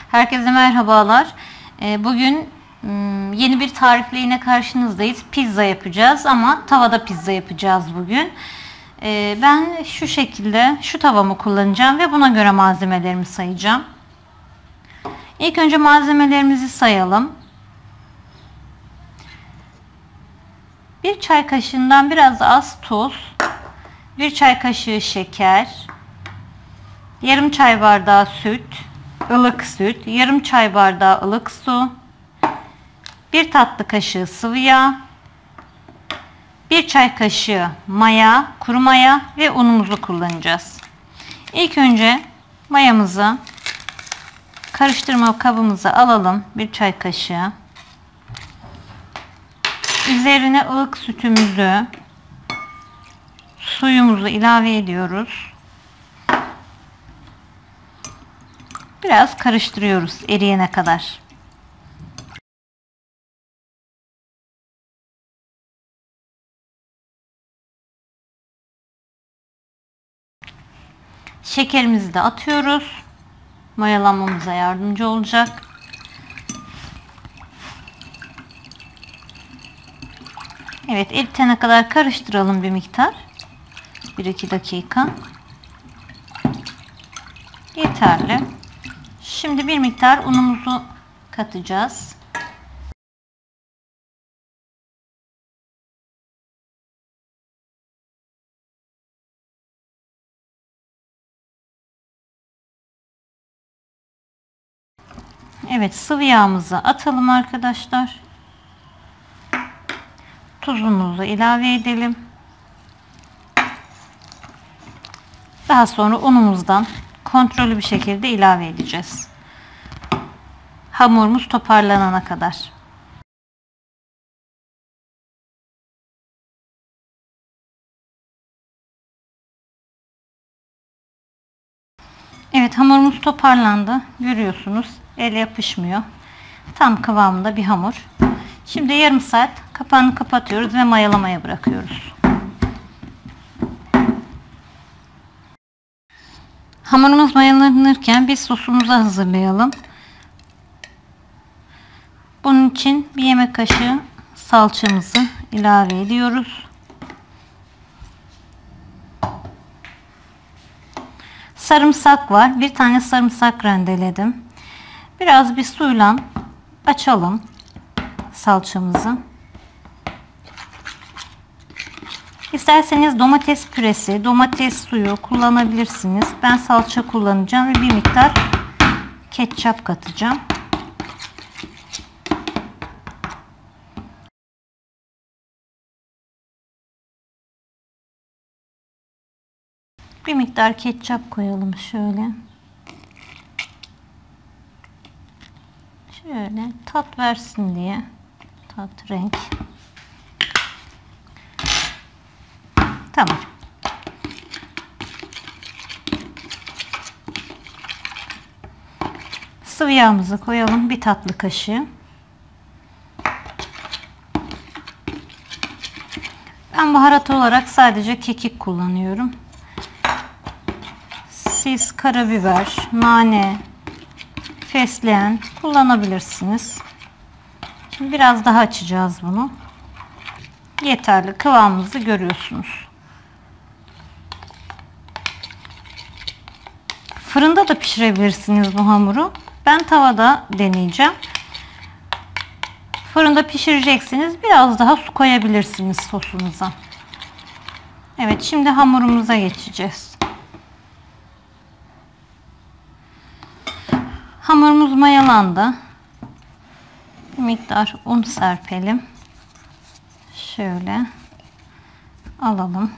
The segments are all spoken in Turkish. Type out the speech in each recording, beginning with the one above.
Herkese merhabalar. Bugün yeni bir tarifle yine karşınızdayız. Pizza yapacağız ama tavada pizza yapacağız bugün. Ben şu şekilde şu tavamı kullanacağım ve buna göre malzemelerimi sayacağım. İlk önce malzemelerimizi sayalım. 1 çay kaşığından biraz az tuz, 1 çay kaşığı şeker, yarım çay bardağı süt, ılık süt, yarım çay bardağı ılık su, 1 tatlı kaşığı sıvı yağ, 1 çay kaşığı maya, kuru maya ve unumuzu kullanacağız. İlk önce mayamızı karıştırma kabımıza alalım. 1 çay kaşığı. Üzerine ılık sütümüzü, suyumuzu ilave ediyoruz. Biraz karıştırıyoruz eriyene kadar. Şekerimizi de atıyoruz. Mayalanmamıza yardımcı olacak. Evet, eritene kadar karıştıralım bir miktar. 1-2 dakika. Yeterli. Şimdi bir miktar unumuzu katacağız. Evet, sıvı yağımızı atalım arkadaşlar. Tuzumuzu ilave edelim. Daha sonra unumuzdan kontrollü bir şekilde ilave edeceğiz. Hamurumuz toparlanana kadar. Evet, hamurumuz toparlandı. Görüyorsunuz, el yapışmıyor. Tam kıvamında bir hamur. Şimdi yarım saat kapağını kapatıyoruz ve mayalamaya bırakıyoruz. Hamurumuz mayalanırken biz sosumuzu hazırlayalım. Bunun için bir yemek kaşığı salçamızı ilave ediyoruz. Sarımsak var. Bir tane sarımsak rendeledim. Biraz bir suyla açalım salçamızı. İsterseniz domates püresi, domates suyu kullanabilirsiniz. Ben salça kullanacağım ve bir miktar ketçap katacağım. Bir miktar ketçap koyalım şöyle. Şöyle tat versin diye. Tat, renk. Tamam. Sıvı yağımızı koyalım. 1 tatlı kaşığı. Ben baharat olarak sadece kekik kullanıyorum. Siz karabiber, nane, fesleğen kullanabilirsiniz. Şimdi biraz daha açacağız bunu. Yeterli. Kıvamımızı görüyorsunuz. Fırında da pişirebilirsiniz bu hamuru. Ben tavada deneyeceğim. Fırında pişireceksiniz. Biraz daha su koyabilirsiniz sosunuza. Evet, şimdi hamurumuza geçeceğiz. Hamurumuz mayalandı. Bir miktar un serpelim. Şöyle alalım.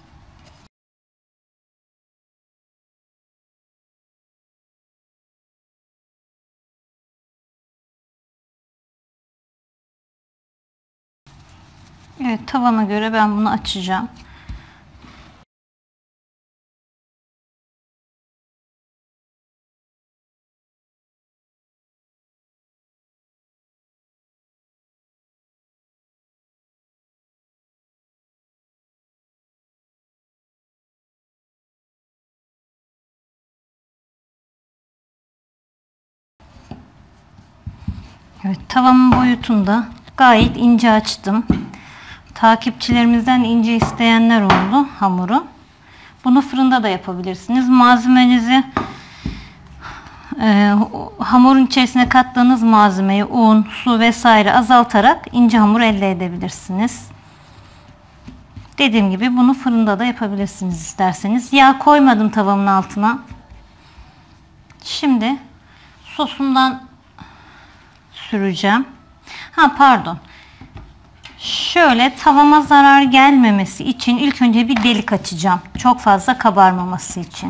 Evet, tavana göre ben bunu açacağım. Evet, tavamın boyutunu da gayet ince açtım. Takipçilerimizden ince isteyenler oldu hamuru. Bunu fırında da yapabilirsiniz. Malzemenizi hamurun içerisine kattığınız malzemeyi un, su vesaire azaltarak ince hamur elde edebilirsiniz. Dediğim gibi bunu fırında da yapabilirsiniz isterseniz. Yağ koymadım tavamın altına. Şimdi sosumdan süreceğim. Pardon. Şöyle tavama zarar gelmemesi için ilk önce bir delik açacağım. Çok fazla kabarmaması için.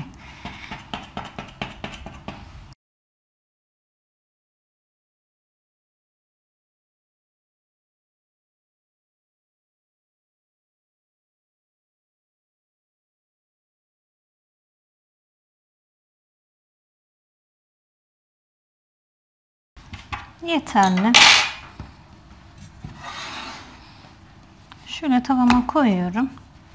Yeterli. Şöyle tavama koyuyorum.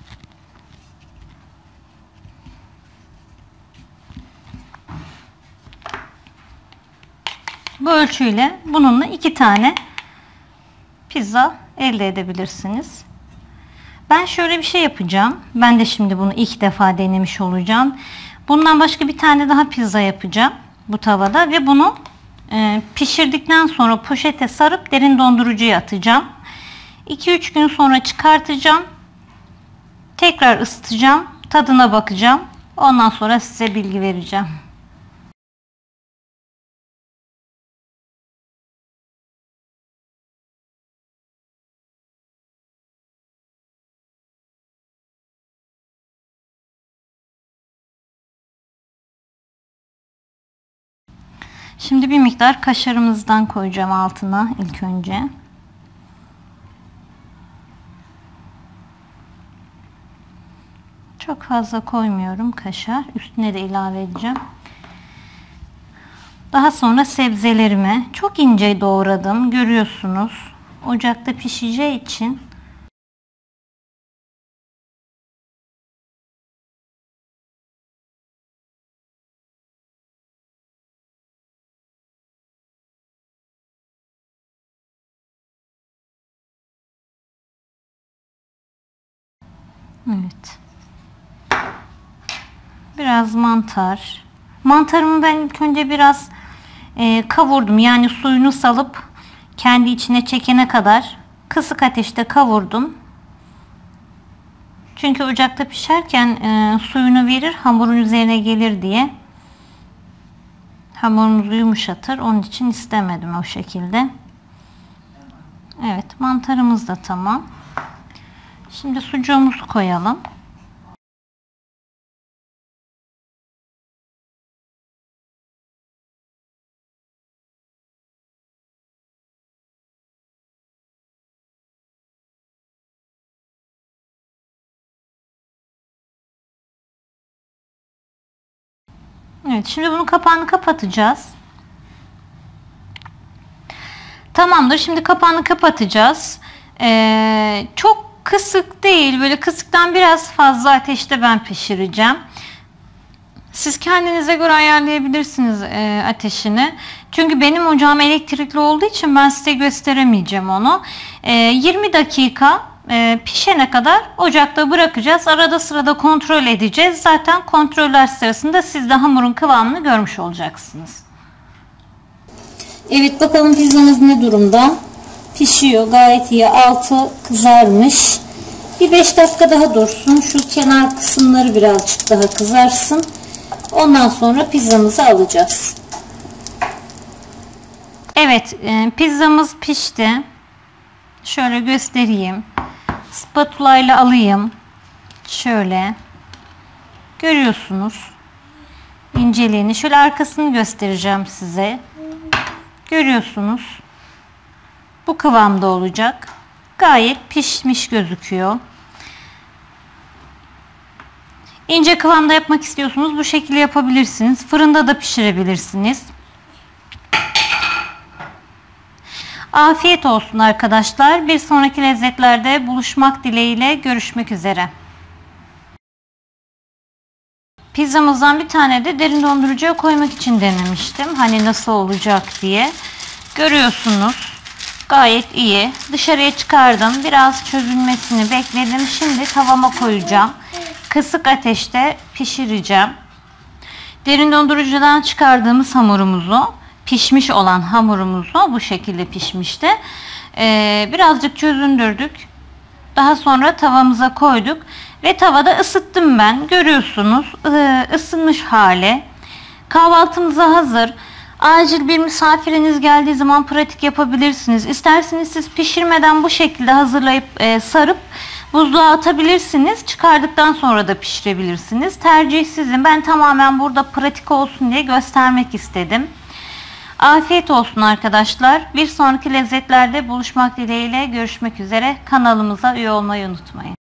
Bu ölçüyle bununla 2 tane pizza elde edebilirsiniz. Ben şöyle bir şey yapacağım. Ben de şimdi bunu ilk defa denemiş olacağım. Bundan başka bir tane daha pizza yapacağım bu tavada ve bunu pişirdikten sonra poşete sarıp derin dondurucuya atacağım. 2-3 gün sonra çıkartacağım. Tekrar ısıtacağım. Tadına bakacağım. Ondan sonra size bilgi vereceğim. Şimdi bir miktar kaşarımızdan koyacağım altına ilk önce. Çok fazla koymuyorum kaşar. Üstüne de ilave edeceğim. Daha sonra sebzelerimi çok ince doğradım. Görüyorsunuz. Ocakta pişeceği için evet. Biraz mantar. Mantarımı ben ilk önce biraz kavurdum. Yani suyunu salıp kendi içine çekene kadar kısık ateşte kavurdum. Çünkü ocakta pişerken suyunu verir, hamurun üzerine gelir diye. Hamurumuzu yumuşatır. Onun için istemedim o şekilde. Evet, mantarımız da tamam. Şimdi sucuğumuzu koyalım. Evet, şimdi bunun kapağını kapatacağız. Tamamdır. Şimdi kapağını kapatacağız. Çok kısık değil. Böyle kısıktan biraz fazla ateşte ben pişireceğim. Siz kendinize göre ayarlayabilirsiniz ateşini. Çünkü benim ocağım elektrikli olduğu için ben size gösteremeyeceğim onu. 20 dakika pişene kadar ocakta bırakacağız. Arada sırada kontrol edeceğiz. Zaten kontroller sırasında siz de hamurun kıvamını görmüş olacaksınız. Evet, bakalım pizzamız ne durumda? Pişiyor. Gayet iyi. Altı kızarmış. Bir 5 dakika daha dursun. Şu kenar kısımları birazcık daha kızarsın. Ondan sonra pizzamızı alacağız. Evet, pizzamız pişti. Şöyle göstereyim. Spatula ile alayım. Şöyle. Görüyorsunuz inceliğini. Şöyle arkasını göstereceğim size. Görüyorsunuz. Bu kıvamda olacak. Gayet pişmiş gözüküyor. İnce kıvamda yapmak istiyorsunuz, bu şekilde yapabilirsiniz. Fırında da pişirebilirsiniz. Afiyet olsun arkadaşlar. Bir sonraki lezzetlerde buluşmak dileğiyle, görüşmek üzere. Pizzamızdan bir tane de derin dondurucuya koymak için denemiştim. Hani nasıl olacak diye. Görüyorsunuz. Gayet iyi. Dışarıya çıkardım. Biraz çözülmesini bekledim. Şimdi tavama koyacağım. Kısık ateşte pişireceğim. Derin dondurucudan çıkardığımız hamurumuzu, pişmiş olan hamurumuzu bu şekilde pişmişti. Birazcık çözündürdük. Daha sonra tavamıza koyduk ve tavada ısıttım ben. Görüyorsunuz ısınmış hali. Kahvaltımıza hazır. Acil bir misafiriniz geldiği zaman pratik yapabilirsiniz. İsterseniz siz pişirmeden bu şekilde hazırlayıp sarıp buzluğa atabilirsiniz. Çıkardıktan sonra da pişirebilirsiniz. Tercih sizin. Ben tamamen burada pratik olsun diye göstermek istedim. Afiyet olsun arkadaşlar. Bir sonraki lezzetlerde buluşmak dileğiyle görüşmek üzere. Kanalımıza üye olmayı unutmayın.